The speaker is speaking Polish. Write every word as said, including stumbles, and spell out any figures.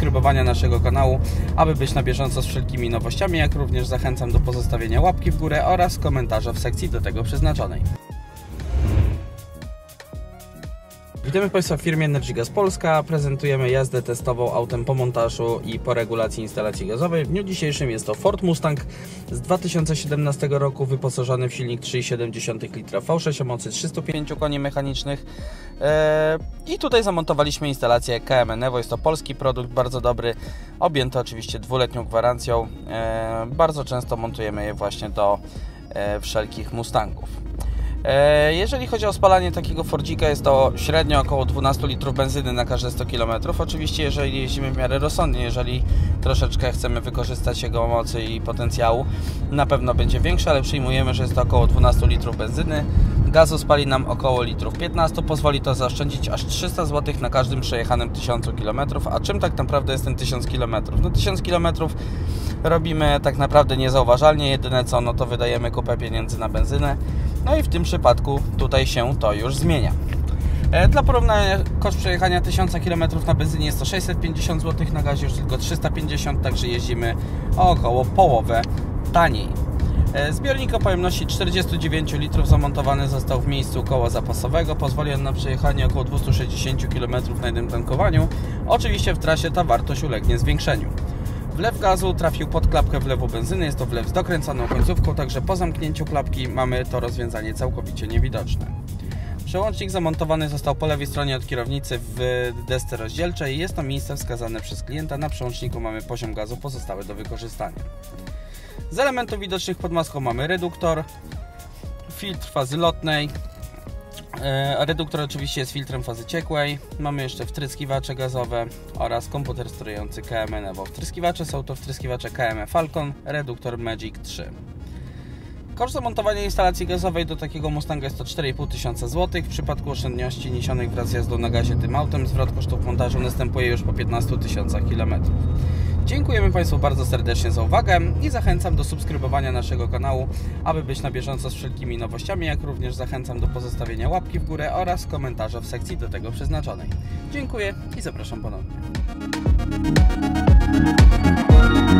subskrybowania naszego kanału, aby być na bieżąco z wszelkimi nowościami, jak również zachęcam do pozostawienia łapki w górę oraz komentarza w sekcji do tego przeznaczonej. Witamy Państwa w firmie Energygas Polska. Prezentujemy jazdę testową autem po montażu i po regulacji instalacji gazowej. W dniu dzisiejszym jest to Ford Mustang z dwa tysiące siedemnastego roku, wyposażony w silnik trzy przecinek siedem litra V sześć o mocy trzystu pięciu koni mechanicznych. I tutaj zamontowaliśmy instalację K M Enevo. Jest to polski produkt, bardzo dobry, objęty oczywiście dwuletnią gwarancją. Bardzo często montujemy je właśnie do wszelkich Mustangów. Jeżeli chodzi o spalanie takiego Fordzika, jest to średnio około dwanaście litrów benzyny na każde sto kilometrów. Oczywiście jeżeli jeździmy w miarę rozsądnie, jeżeli troszeczkę chcemy wykorzystać jego mocy i potencjału, na pewno będzie większe, ale przyjmujemy, że jest to około dwanaście litrów benzyny. Gazu spali nam około litrów piętnaście, pozwoli to zaoszczędzić aż trzysta złotych na każdym przejechanym tysiącu kilometrów. A czym tak naprawdę jest ten tysiąc kilometrów? No tysiąc kilometrów robimy tak naprawdę niezauważalnie, jedyne co, no to wydajemy kupę pieniędzy na benzynę. No i w tym przypadku tutaj się to już zmienia. Dla porównania, koszt przejechania tysiąc kilometrów na benzynie jest to sześćset pięćdziesiąt złotych, na gazie już tylko trzysta pięćdziesiąt, także jeździmy o około połowę taniej. Zbiornik o pojemności czterdziestu dziewięciu litrów zamontowany został w miejscu koła zapasowego. Pozwoli on na przejechanie około dwieście sześćdziesiąt kilometrów na jednym tankowaniu. Oczywiście w trasie ta wartość ulegnie zwiększeniu. Wlew gazu trafił pod klapkę wlewu benzyny, jest to wlew z dokręcaną końcówką, także po zamknięciu klapki mamy to rozwiązanie całkowicie niewidoczne. Przełącznik zamontowany został po lewej stronie od kierownicy w desce rozdzielczej. Jest to miejsce wskazane przez klienta. Na przełączniku mamy poziom gazu pozostały do wykorzystania. Z elementów widocznych pod maską mamy reduktor, filtr fazy lotnej. Reduktor oczywiście jest filtrem fazy ciekłej. Mamy jeszcze wtryskiwacze gazowe oraz komputer sterujący K M Enevo. Wtryskiwacze są to wtryskiwacze K M E Falcon, reduktor Magic trzy. Koszt zamontowania instalacji gazowej do takiego Mustanga jest to cztery i pół tysiąca złotych. W przypadku oszczędności niesionych wraz z jazdą na gazie tym autem zwrot kosztów montażu następuje już po piętnastu tysiącach kilometrów. Dziękujemy Państwu bardzo serdecznie za uwagę i zachęcam do subskrybowania naszego kanału, aby być na bieżąco z wszelkimi nowościami, jak również zachęcam do pozostawienia łapki w górę oraz komentarza w sekcji do tego przeznaczonej. Dziękuję i zapraszam ponownie.